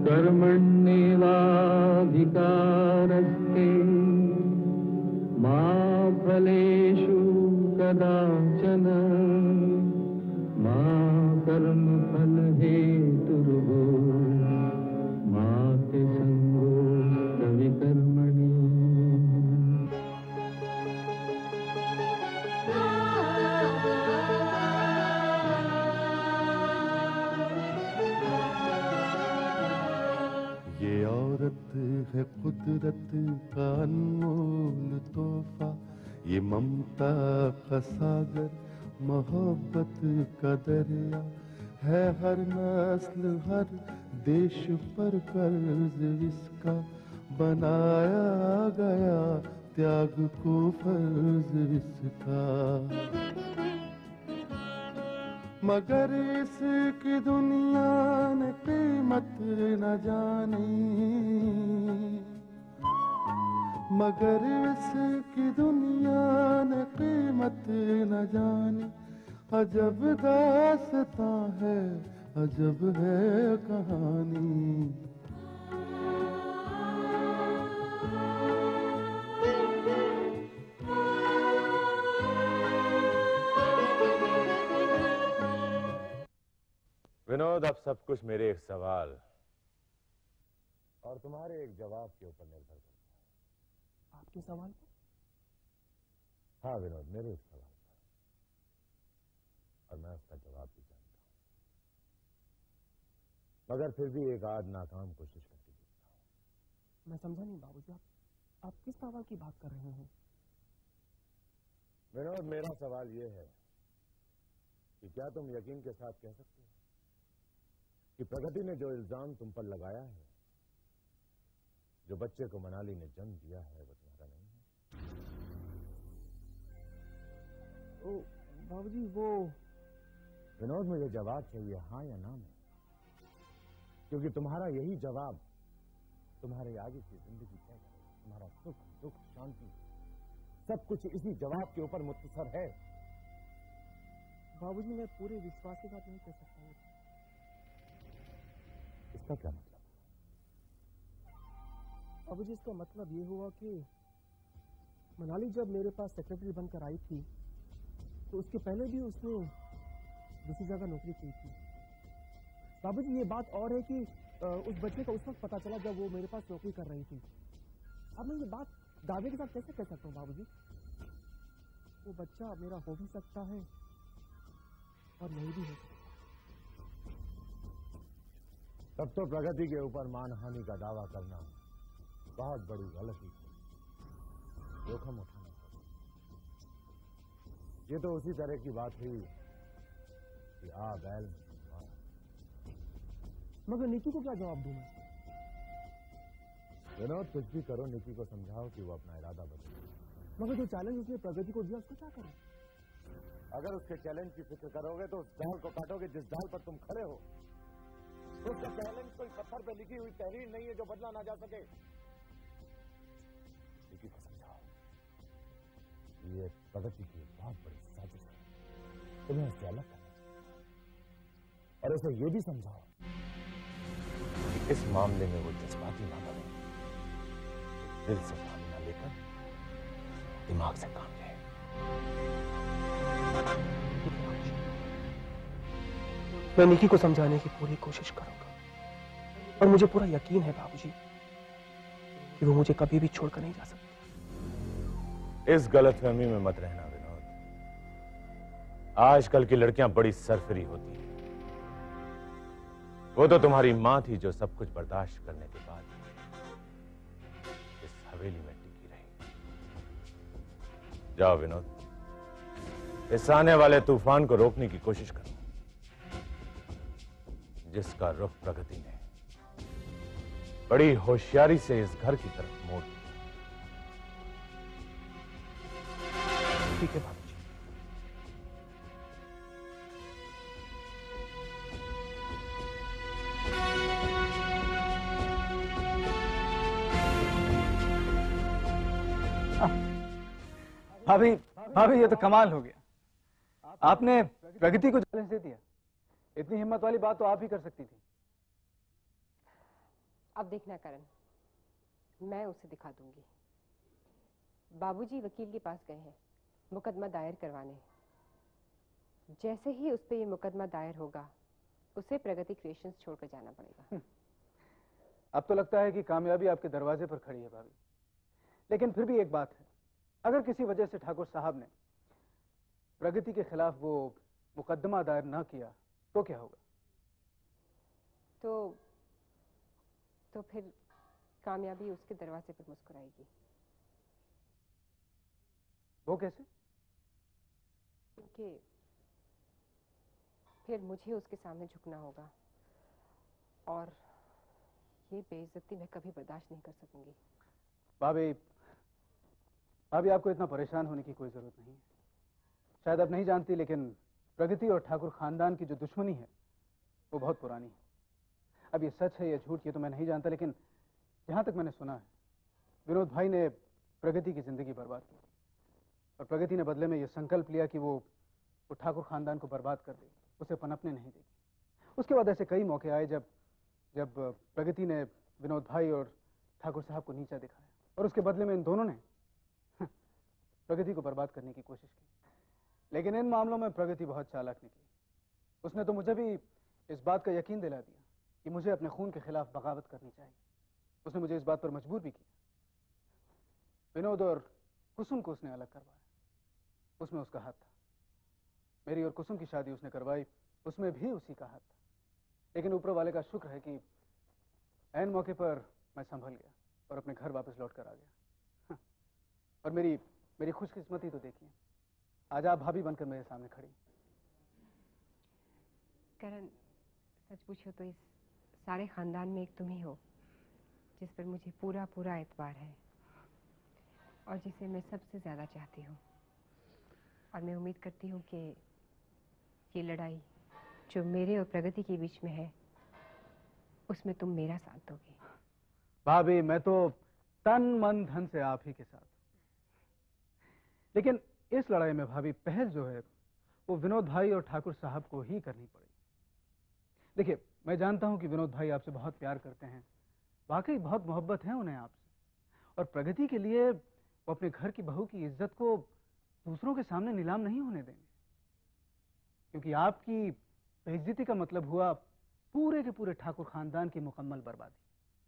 कर्मण्येवाधिकारस्ते मा फलेषु कदाचन मा कर्मफलहेतुर्भो मा ते संगोऽस्त्वविकर्मणि। ये औरत है कुदरत का अनमोल तोहफा, ये ममता का सागर मोहब्बत का दरिया है, हर नस्ल हर देश पर कर्ज इसका बनाया गया, त्याग को फर्ज इसका। मगर इसकी दुनिया ने कीमत न जानी, मगर इसकी दुनिया ने कीमत न जानी। अजब दास्तां है, अजब है कहानी। विनोद, अब सब कुछ मेरे एक सवाल और तुम्हारे एक जवाब के ऊपर निर्भर करता है। आपके सवाल पर? हाँ विनोद, मेरे एक सवाल पर, और मैं उसका जवाब भी जानता हूं, मगर फिर भी एक आध नाकाम कोशिश करके देखता हूं। मैं समझा नहीं बाबूजी, आप किस सवाल की बात कर रहे हैं? विनोद, मेरा सवाल यह है कि क्या तुम यकीन के साथ कह सकते हो कि प्रगति ने जो इल्जाम तुम पर लगाया है, जो बच्चे को मनाली ने जन्म दिया है, वो तुम्हारा नहीं है? ओ बाबूजी, वो विनोद, मुझे जवाब चाहिए, हाँ या ना में, क्योंकि तुम्हारा यही जवाब तुम्हारे आगे की जिंदगी तय करेगा। तुम्हारा सुख दुख शांति सब कुछ इसी जवाब के ऊपर मुत्तसर है। बाबूजी, मैं पूरे विश्वास के साथ नहीं कह सकता हूँ। इसका क्या मतलब? बाबूजी, इसका मतलब ये हुआ कि मनाली जब मेरे पास सेक्रेटरी बनकर आई थी, तो उसके पहले भी उसने दूसरी जगह नौकरी की थी। बाबूजी, ये बात और है कि उस बच्चे का उस वक्त पता चला जब वो मेरे पास नौकरी कर रही थी। अब मैं ये बात दावे के साथ कैसे कह सकता हूँ बाबूजी? वो बच्चा मेरा हो भी सकता है और नहीं भी हो सकता। तब तो प्रगति के ऊपर मानहानि का दावा करना बहुत बड़ी गलती थी, जोखिम उठाना पड़ा। ये तो उसी तरह की बात हुई कि आ बैल में। मगर नीति को क्या जवाब दूं मैं? विनोद, कुछ भी करो, नीति को समझाओ कि वो अपना इरादा बदले। मगर जो चैलेंज उसने प्रगति को दिया, उसको क्या करें? अगर उसके चैलेंज की फिक्र करोगे तो उस डाल को काटोगे जिस डाल पर तुम खड़े हो। उसका चैलेंज कोई पत्थर पे लिखी हुई तहरीर नहीं है जो बदला ना जा सके। नीति को समझाओ, ये प्रगति की बहुत बड़ी साजिश है, तुम्हें उससे अलग करना चाहिए। और उसे ये भी समझाओ कि इस मामले में वो जज्बाती ना बने, दिल से काम ना लेकर दिमाग से काम ले। मैं निकी को समझाने की पूरी कोशिश करूंगा, और मुझे पूरा यकीन है बाबूजी कि वो मुझे कभी भी छोड़कर नहीं जा सकती। इस गलतफहमी में मत रहना विनोद। आजकल की लड़कियां बड़ी सरफरी होती हैं। वो तो तुम्हारी मां थी जो सब कुछ बर्दाश्त करने के बाद इस हवेली में टिकी रही। जाओ विनोद, इस आने वाले तूफान को रोकने की कोशिश करो, जिसका रुख प्रगति ने बड़ी होशियारी से इस घर की तरफ मोड़ दिया। ठीक है बाबूजी। भाभी, भाभी ये तो कमाल हो गया। आपने प्रगति को चैलेंज दे दिया। इतनी हिम्मत वाली बात तो आप ही कर सकती थी। अब देखना करण, मैं उसे दिखा दूंगी। बाबूजी वकील के पास गए हैं मुकदमा दायर करवाने। जैसे ही उस पे ये मुकदमा दायर होगा, उसे प्रगति क्रिएशंस छोड़कर जाना पड़ेगा। अब तो लगता है कि कामयाबी आपके दरवाजे पर खड़ी है भाभी। लेकिन फिर भी एक बात है, अगर किसी वजह से ठाकुर साहब ने प्रगति के खिलाफ वो मुकदमा दायर ना किया तो क्या होगा? तो फिर कामयाबी उसके दरवाजे पर मुस्कुराएगी। वो कैसे? क्योंकि फिर मुझे उसके सामने झुकना होगा और ये बेइज्जती मैं कभी बर्दाश्त नहीं कर सकूंगी। भाभी, भाभी आपको इतना परेशान होने की कोई जरूरत नहीं है। शायद आप नहीं जानती, लेकिन प्रगति और ठाकुर खानदान की जो दुश्मनी है वो बहुत पुरानी है। अब ये सच है या झूठ ये तो मैं नहीं जानता, लेकिन जहां तक मैंने सुना है, विनोद भाई ने प्रगति की जिंदगी बर्बाद की और प्रगति ने बदले में ये संकल्प लिया कि वो ठाकुर खानदान को बर्बाद कर देगी, उसे पनपने नहीं देगी। उसके बाद ऐसे कई मौके आए जब प्रगति ने विनोद भाई और ठाकुर साहब को नीचा दिखाया और उसके बदले में इन दोनों ने प्रगति को बर्बाद करने की कोशिश की। लेकिन इन मामलों में प्रगति बहुत चालाक निकली। उसने तो मुझे भी इस बात का यकीन दिला दिया कि मुझे अपने खून के खिलाफ बगावत करनी चाहिए। उसने मुझे इस बात पर मजबूर भी किया। विनोद और कुसुम को उसने अलग करवाया, उसमें उसका हाथ था। मेरी और कुसुम की शादी उसने करवाई, उसमें भी उसी का हाथ था। लेकिन ऊपर वाले का शुक्र है कि ऐन मौके पर मैं संभल गया और अपने घर वापस लौट कर आ गया। और मेरी खुशकिस्मती तो देखिए, आज आप भाभी बनकर मेरे सामने खड़ी। करण, सच पूछो तो इस सारे खानदान में एक तुम ही हो जिस पर मुझे पूरा पूरा एतबार है और जिसे मैं सबसे ज्यादा चाहती हूँ। और मैं उम्मीद करती हूँ कि ये लड़ाई जो मेरे और प्रगति के बीच में है, उसमें तुम मेरा साथ दोगे। भाभी, मैं तो तन मन धन से आप ही के साथ। लेकिन इस लड़ाई में भाभी पहल जो है वो विनोद भाई और ठाकुर साहब को ही करनी पड़ेगी। देखिए, मैं जानता हूं कि विनोद भाई आपसे बहुत प्यार करते हैं, वाकई बहुत मोहब्बत है उन्हें आपसे, और प्रगति के लिए वो अपने घर की बहू की इज्जत को दूसरों के सामने नीलाम नहीं होने देंगे, क्योंकि आपकी बेइज्जती का मतलब हुआ पूरे के पूरे ठाकुर खानदान की मुकम्मल बर्बादी।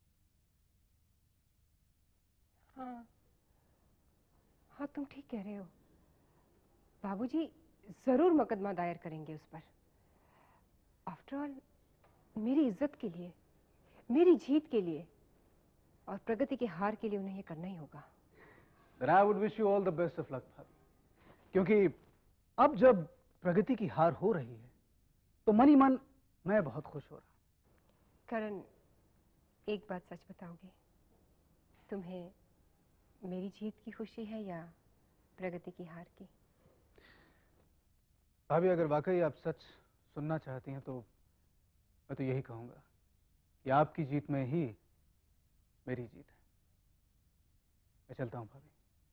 हाँ, तुम ठीक कह रहे हो। बाबूजी जरूर मुकदमा दायर करेंगे उस पर। आफ्टर ऑल, मेरी इज्जत के लिए, मेरी जीत के लिए और प्रगति के हार के लिए उन्हें यह करना ही होगा। Then I would wish you all the best of luck, भाभी, क्योंकि अब जब प्रगति की हार हो रही है तो मन ही मन मैं बहुत खुश हो रहा। करण, एक बात सच बताओगे, तुम्हें मेरी जीत की खुशी है या प्रगति की हार की? भाभी, अगर वाकई आप सच सुनना चाहती हैं तो मैं तो यही कहूंगा कि आपकी जीत में ही मेरी जीत है। मैं चलता हूं भाभी।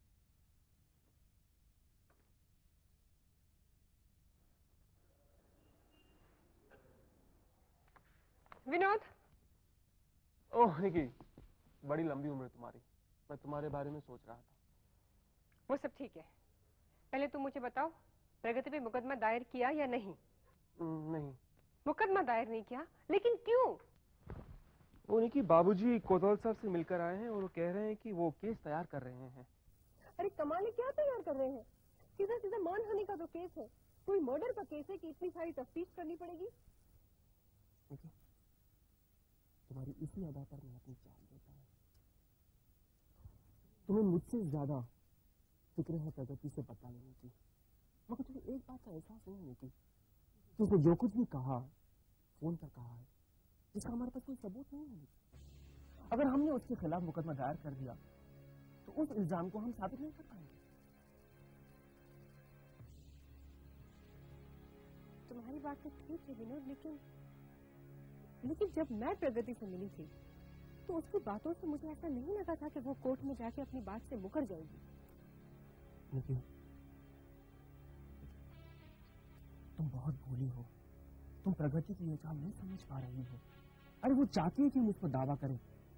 विनोद। ओह निकी, बड़ी लंबी उम्र है तुम्हारी। मैं तुम्हारे बारे में सोच रहा था। वो सब ठीक है, पहले तुम मुझे बताओ, प्रगति पे मुकदमा दायर किया या नहीं? नहीं। मुकदमा दायर नहीं किया? लेकिन क्यों? वो निकी, बाबूजी कोतवाल साहब से मिलकर आए हैं और वो कह रहे हैं कि वो केस तैयार कर रहे हैं। अरे कमाल, क्या तैयार कर रहे हैं? सीधा सीधा मानहानि का तो केस है, कोई मर्डर का केस है कि इतनी सारी तफ्तीश करनी पड़ेगी? निकी, तुम्हारी इसी अदा पर मैं अपनी जान देता हूँ। तुम्हें मुझसे ज्यादा फिक्र है प्रगति से बदला लेने की, मगर तुम्हें एक बात का एहसास नहीं है कि उसने जो कुछ भी कहा फोन पर कहा है, इसका हमारे पास कोई सबूत नहीं है। अगर हमने उसके खिलाफ मुकदमा दायर कर दिया तो उस इल्जाम को हम साबित नहीं कर पाएंगे। तुम्हारी बात तो ठीक है विनोद, लेकिन जब मैं प्रगति से मिली थी तो उसकी बातों से मुझे ऐसा नहीं लगा था कि वो कोर्ट में जाके अपनी बात से मुकर जाएगी। लेकिन तुम बहुत भोली हो, तुम प्रगति की ये काम नहीं समझ पा रही हो। अरे वो चाहती है कि हम उस पर दावा करें,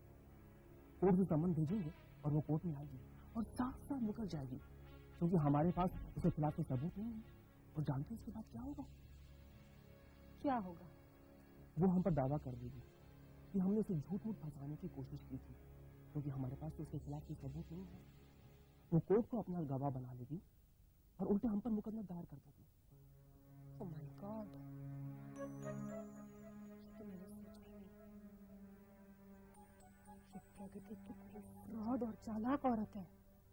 कोर्ट से सम्मन भेजेंगे और वो कोर्ट में आएगी और साफ साफ मुकर जाएगी, क्योंकि हमारे पास उसके खिलाफ कोई सबूत नहीं है। और जानते हैं इसके बाद क्या होगा? क्या होगा? वो हम पर दावा कर देगी कि हमने उसे झूठ मूठ फंसाने की कोशिश की थी, क्योंकि हमारे पास तो उसके खिलाफ कोई सबूत नहीं है। वो कोर्ट को अपना गवाह बना लेगी और उल्टे हम पर मुकदमा दायर कर देगी। ओह माय गॉड, तो मैंने सोचा ही नहीं। ये प्रगति कितनी फ्रॉड और चालाक औरत है।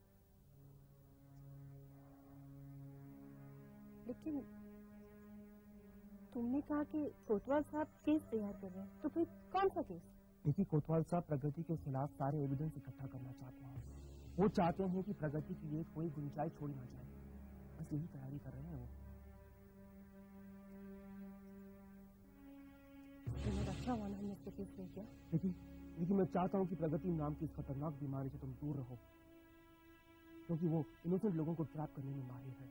लेकिन तुमने कहा कि कोतवाल साहब केस तैयार कर रहे हैं, तो फिर कौन सा केस? देखिए, कोतवाल साहब प्रगति के खिलाफ सारे एविडेंस इकट्ठा करना चाहते हैं। वो चाहते हैं कि प्रगति के लिए कोई गुंजाइश छोड़ी ना जाए। बस यही तैयारी कर रहे हैं वो। बहुत अच्छा हुआ ना हमने इसको केस नहीं किया। लेकिन मैं चाहता हूँ कि प्रगति नाम की इस खतरनाक बीमारी से तुम दूर रहो, क्योंकि वो इनोसेंट लोगों को ट्रैप करने में माहिर है।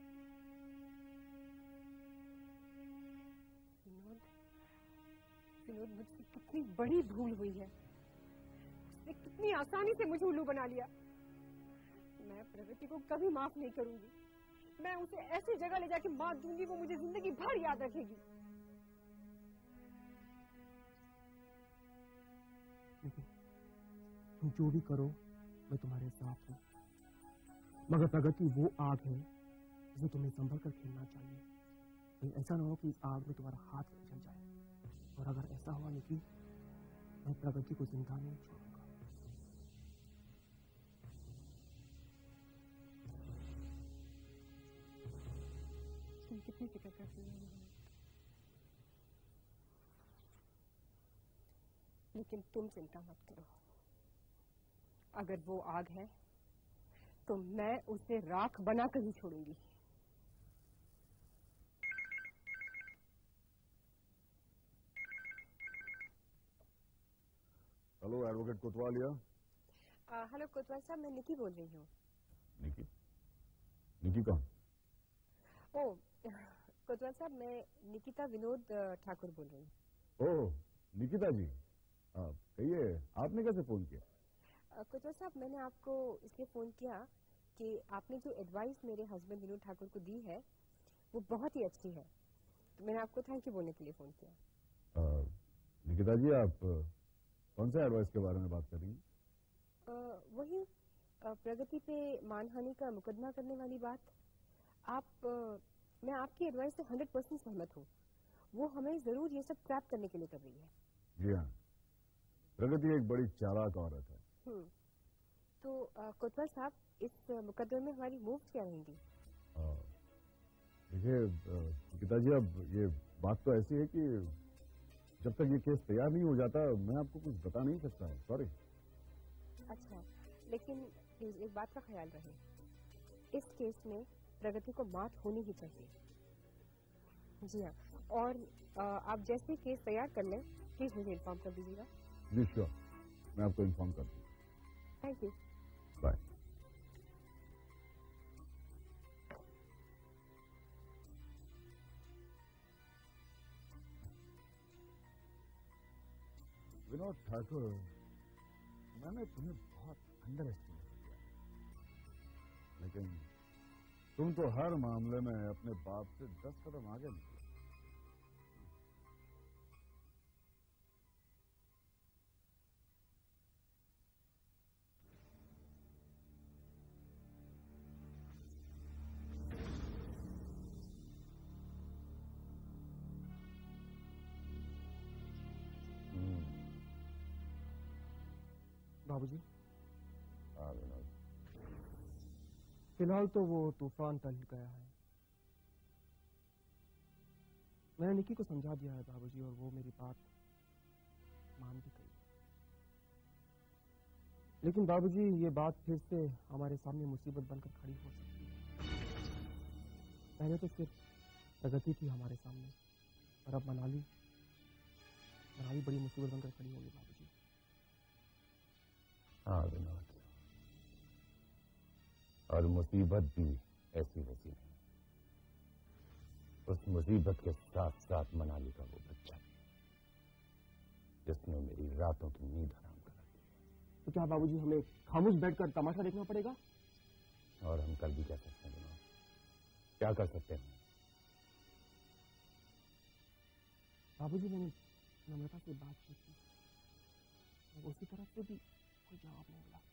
विनोद, मुझसे कितनी बड़ी भूल हुई है। उसने कितनी आसानी से मुझे उल्लू बना लिया। मैं प्रगति को कभी माफ नहीं करूंगी। मैं उसे ऐसी जगह ले जाके मार दूंगी, वो मुझे जिंदगी भर याद रखेगी। लेकिन तुम जो भी करो, मैं तुम्हारे साथ हूँ। मगर प्रगति वो आग है जिसे तुम्हें संभल कर खेलना चाहिए। कहीं ऐसा ना हो कि इस आग में तुम्हारा हाथ जल जाए। और अगर ऐसा हुआ निकी, मैं प्रगति को जिंदा नहीं छोड़ूंगा। तुम कितनी फिक्र करती हो, लेकिन तुम चिंता मत करो। अगर वो आग है तो मैं उसे राख बनाकर ही छोड़ूंगी। Hello, advocate Kotwalia. हेलो कोतवाल साहब, मैं निकी बोल रही हूँ। निकी? निकी कौन? ओ कोतवाल साहब, मैं निकिता विनोद ठाकुर बोल रही हूँ। ओह, निकिता जी, कहिए, आपने कैसे फोन किया? कोतवाल साहब, मैंने आपको इसलिए फोन किया कि आपने जो एडवाइस मेरे हस्बैंड विनोद ठाकुर को दी है वो बहुत ही अच्छी है, तो मैंने आपको थैंक यू बोलने के लिए फोन किया। निकिता जी, आप कौन सा एडवाइस के बारे में बात कर रही हैं? वही प्रगति पे मानहानि का मुकदमा करने वाली बात। मैं आपकी एडवाइस से 100% सहमत हूँ। वो हमें जरूर ये सब ट्रैप करने के लिए कर रही है। जी हाँ, प्रगति एक बड़ी चालाक औरत है। तो कोतवाल साहब, इस मुकदमे में हमारी मूव्स क्या रहेंगी? देखिए निकिता जी, अब ये बात तो ऐसी है कि जब तक ये केस तैयार नहीं हो जाता मैं आपको कुछ बता नहीं सकता हूँ। सॉरी। अच्छा, लेकिन प्लीज एक बात का ख्याल रहे, इस केस में प्रगति को मात होनी ही चाहिए। जी हाँ, और आप जैसे ही केस तैयार कर लें प्लीज मुझे इन्फॉर्म कर दीजिएगा। जी श्योर, मैं आपको इन्फॉर्म कर दूँ। Thank you. Bye. Vinod Thakur, मैंने तुम्हें बहुत अंडर एस्टिमेट किया, लेकिन तुम तो हर मामले में अपने बाप से 10 कदम आगे निकले। बाबूजी, हाँ विनोद। फिलहाल तो वो तूफान टल गया है। मैंने निकी को समझा दिया है बाबूजी, और वो मेरी बात मान भी गई। लेकिन बाबूजी, ये बात फिर से हमारे सामने मुसीबत बनकर खड़ी हो सकती है। पहले तो सिर्फ प्रगति थी हमारे सामने, और अब मनाली बड़ी मुसीबत बनकर खड़ी होगी बाबूजी। हाँ विनोद, और मुसीबत भी ऐसी वैसी नहीं। उस मुसीबत के साथ साथ मनाली का वो बच्चा भी, जिसने मेरी रातों की नींद हराम कर रखी है। तो क्या बाबूजी हमें खामोश बैठकर तमाशा देखना पड़ेगा? और हम कर भी क्या सकते हैं विनोद? क्या कर सकते हैं? बाबूजी मैंने नम्रता से बात की थी, उसकी तरफ से भी कोई जवाब नहीं मिला।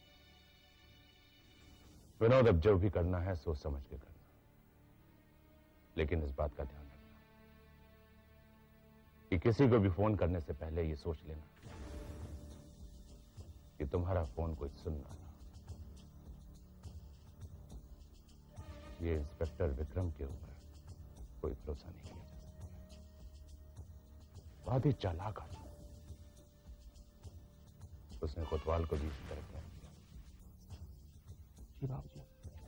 विनोद, अब जो भी करना है सोच समझ के करना, लेकिन इस बात का ध्यान रखना कि किसी को भी फोन करने से पहले ये सोच लेना कि तुम्हारा फोन कोई सुन ना रहा। ये इंस्पेक्टर विक्रम के ऊपर कोई भरोसा नहीं किया जा सकता। बहुत ही चालाक आदमी, उसने कोतवाल को भी इसी तरह किया। जी बाबूजी,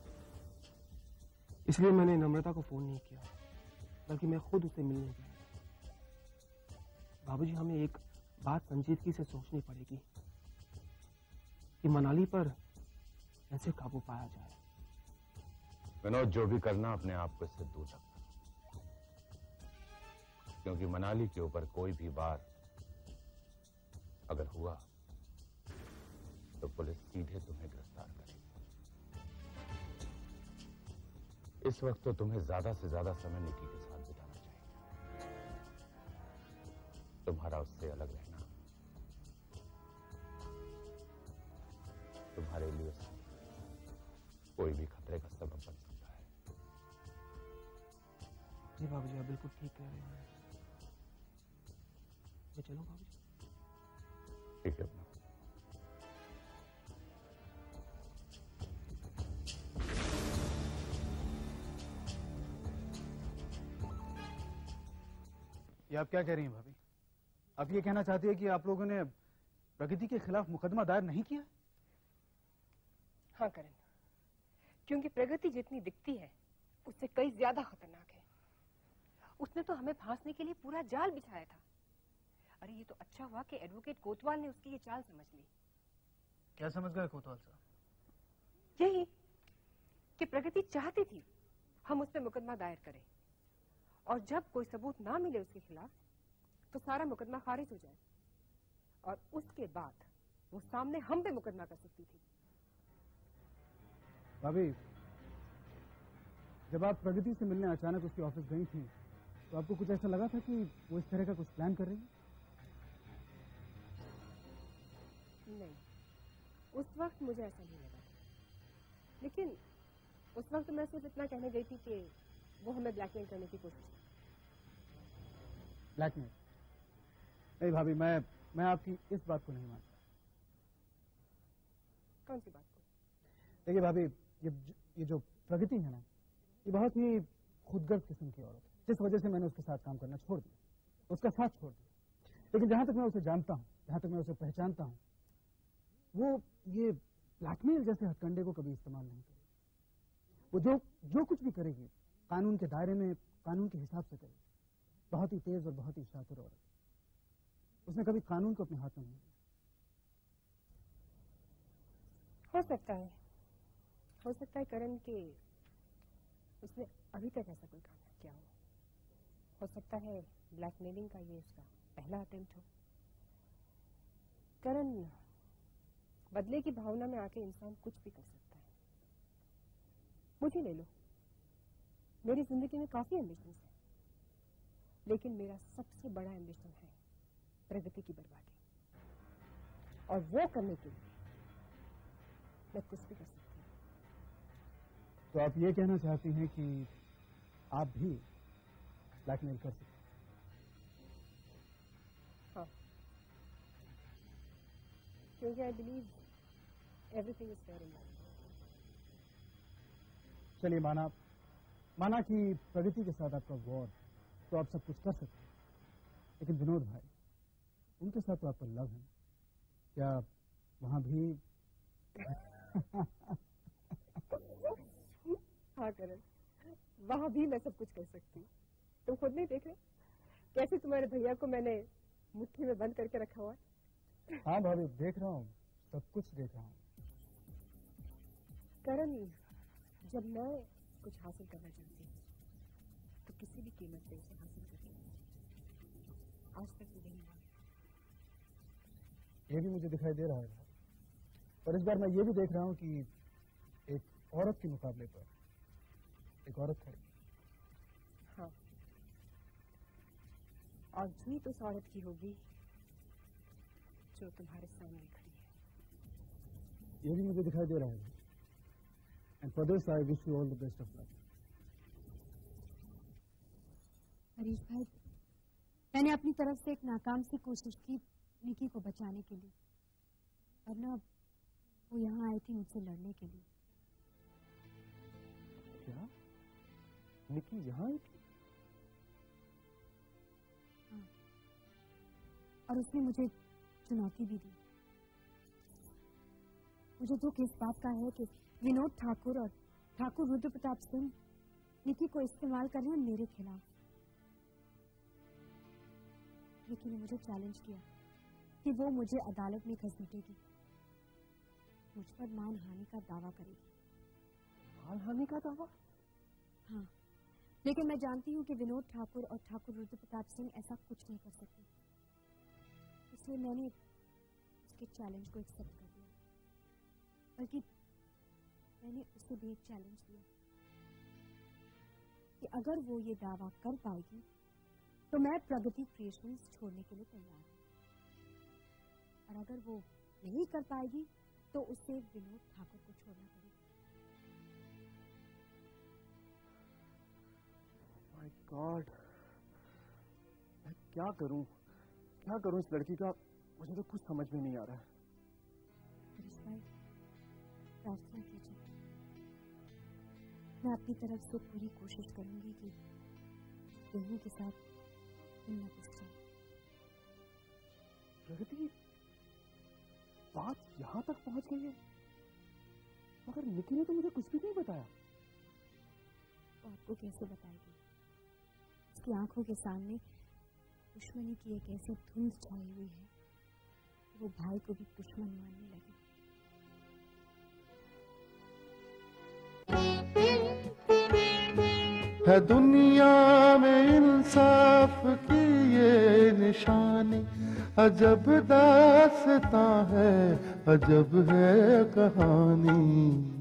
इसलिए मैंने नम्रता को फोन नहीं किया, बल्कि मैं खुद उसे मिलने गया। बाबूजी, हमें एक बात संजीदगी से सोचनी पड़ेगी कि मनाली पर कैसे काबू पाया जाए। विनोद, जो भी करना अपने आप को इससे दूर रखना, क्योंकि मनाली के ऊपर कोई भी वार अगर हुआ तो पुलिस सीधे तुम्हें गिरफ्तार करेगी। इस वक्त तो तुम्हें ज्यादा से ज्यादा समय निकी के साथ बिताना चाहिए। तुम्हारा उससे अलग रहना तुम्हारे लिए कोई भी खतरे का सबब बन सकता है। जी बाबूजी, आप बिल्कुल ठीक कह रहे हैं। मैं चलूं बाबूजी? ठीक है अपना। ये आप क्या कह रही हैं भाभी? आप ये कहना चाहती है कि आप लोगों ने प्रगति के खिलाफ मुकदमा दायर नहीं किया? हाँ करण, क्योंकि प्रगति जितनी दिखती है उससे कई ज्यादा खतरनाक है। उसने तो हमें फांसने के लिए पूरा जाल बिछाया था। अरे ये तो अच्छा हुआ कि एडवोकेट कोतवाल ने उसकी ये चाल समझ ली। क्या समझ गए कोतवाल साहब? यही कि प्रगति चाहती थी हम उस पर मुकदमा दायर करें, और जब कोई सबूत ना मिले उसके खिलाफ तो सारा मुकदमा खारिज हो जाए, और उसके बाद वो सामने हम पे मुकदमा कर सकती थी। भाभी, जब आप प्रगति से मिलने अचानक उसके ऑफिस गई थी तो आपको कुछ ऐसा लगा था कि वो इस तरह का कुछ प्लान कर रही है? नहीं, उस वक्त मुझे ऐसा नहीं लगा था, लेकिन उस वक्त मैं सिर्फ इतना कहने गई थी कि वो हमें ब्लैकमेल करने की कोशिश की। ब्लैकमेल? नहीं भाभी, मैं आपकी इस बात को नहीं मानता। कौन सी बात को? देखिए भाभी, ये जो प्रगति है ना, ये बहुत ही खुदगर्ज किस्म की औरत है, जिस वजह से मैंने उसके साथ काम करना छोड़ दिया, उसका साथ छोड़ दिया। लेकिन जहां तक मैं उसे जानता हूं, जहां तक मैं उसे पहचानता हूं, वो ये ब्लैकमेल जैसे हथकंडे को कभी इस्तेमाल नहीं करेगी। वो जो कुछ भी करेगी कानून के दायरे में, कानून के हिसाब से करेगी। बहुत ही तेज और बहुत ही शातिर औरत। उसने कभी कानून को अपने हाथ में नहीं लिया। हो सकता है करण के उसने अभी तक ऐसा कोई काम नहीं किया हो सकता है ब्लैकमेलिंग का ये उसका पहला अटेम्प्ट हो। करण, बदले की भावना में आके इंसान कुछ भी कर सकता है। मुझे ले लो, मेरी जिंदगी में काफी एम्बिशंस है, लेकिन मेरा सबसे बड़ा एम्बिशन है प्रगति की बर्बादी, और वो करने के लिए मैं कुछ भी कर सकती हूँ। तो आप ये कहना चाहती हैं कि आप भी ब्लैकमेल कर सकते हैं? हाँ, क्योंकि I believe everything is fair in life. चलिए, माना कि प्रगति के साथ आपका वॉर, तो आप सब कुछ कर सकते हैं, लेकिन विनोद भाई, उनके साथ तो आपका लव है, क्या वहां भी? हाँ करण, वहां भी मैं सब कुछ कर सकती हूँ। तुम खुद नहीं देख रहे कैसे तुम्हारे भैया को मैंने मुट्ठी में बंद करके रखा हुआ है? हाँ भाभी, देख रहा हूँ, सब कुछ देख रहा हूँ। करण, जब मैं कुछ हासिल करना चाहती हूँ तो किसी भी कीमत पे उसे हासिल करती हूँ। आज तक मुझे नहीं मालूम। ये भी मुझे दिखाई दे रहा है। पर इस बार मैं ये भी देख रहा हूं कि एक औरत के मुकाबले पर एक औरत खड़ी। हाँ, और जीत उस औरत की होगी जो तुम्हारे सामने खड़ी है। ये भी मुझे दिखाई दे रहा है। And for this I wish you all the best of luck. Harish भाई, मैंने अपनी तरफ से एक नाकाम सी कोशिश की निकी को बचाने के लिए, वरना वो यहाँ आई थी मुझसे लड़ने के लिए। क्या निकी यहाँ आई थी? हाँ, और उसने मुझे चुनौती भी दी। मुझे दुख इस बात का है कि विनोद ठाकुर और ठाकुर रुद्र प्रताप सिंह निकी को इस्तेमाल कर रहे हैं मेरे खिलाफ। निकी ने मुझे चैलेंज किया कि वो मुझे अदालत में घसीटेगी, मुझ पर मानहानि का दावा करेगी। मानहानि का दावा? हाँ, लेकिन मैं जानती हूँ कि विनोद ठाकुर और ठाकुर रुद्र प्रताप सिंह ऐसा कुछ नहीं कर सकते, इसलिए मैंने उसके चैलेंज को एक्सेप्ट कर लिया। बल्कि मैंने उसे भी एक चैलेंज दिया कि अगर वो ये दावा कर पाएगी तो मैं प्रगति क्रिएशंस छोड़ने के लिए तैयार हूँ, और अगर वो नहीं कर पाएगी तो उसे विनोद ठाकुर को छोड़ना पड़ेगा। माय गॉड, मैं क्या करूं इस लड़की का, मुझे तो कुछ समझ में नहीं आ रहा है। हरीश भाई, प्रार्थना कीजिए, मैं अपनी तरफ से पूरी कोशिश करूंगी कि दोनों के साथ प्रगति, बात यहाँ तक पहुंच गई है, मगर निकी ने तो मुझे कुछ भी नहीं बताया। तो आपको कैसे बताएगी? उसकी आंखों के सामने दुश्मनी की एक ऐसी धुंध छाई हुई है, वो भाई को भी दुश्मन मानने लगे। है दुनिया में इंसाफ की ये निशानी, अजब दास्तां है, अजब है कहानी।